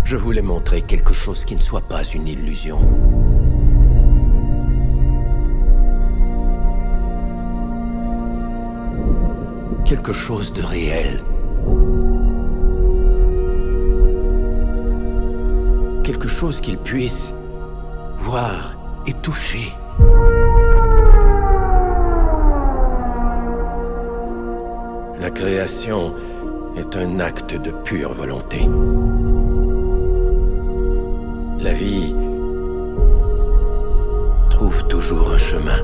Je voulais montrer quelque chose qui ne soit pas une illusion. Quelque chose de réel. Quelque chose qu'ils puissent voir et toucher. La création est un acte de pure volonté. La vie trouve toujours un chemin.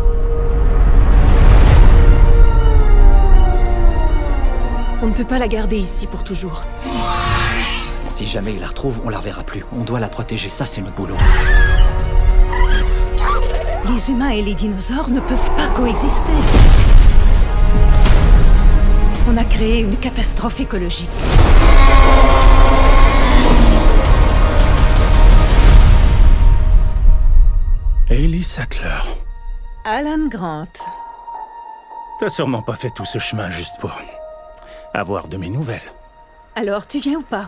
On ne peut pas la garder ici pour toujours. Si jamais il la retrouve, on la reverra plus. On doit la protéger, ça c'est notre boulot. Les humains et les dinosaures ne peuvent pas coexister. On a créé une catastrophe écologique. Hayley Sackler. Alan Grant. T'as sûrement pas fait tout ce chemin juste pour avoir de mes nouvelles. Alors, tu viens ou pas?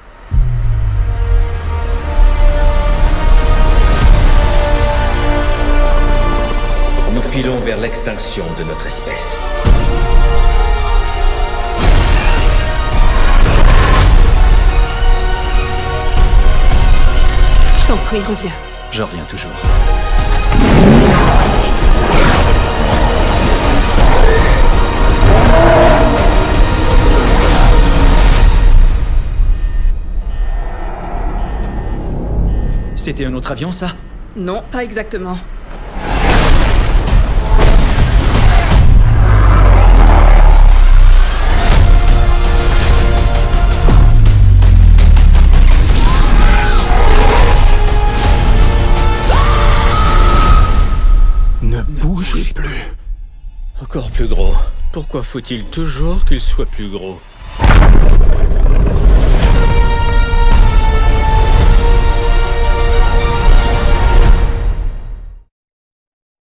Nous filons vers l'extinction de notre espèce. Je t'en prie, reviens. Je reviens toujours. C'était un autre avion, ça? Non, pas exactement. Ne bougez plus. Encore plus gros. Pourquoi faut-il toujours qu'il soit plus gros?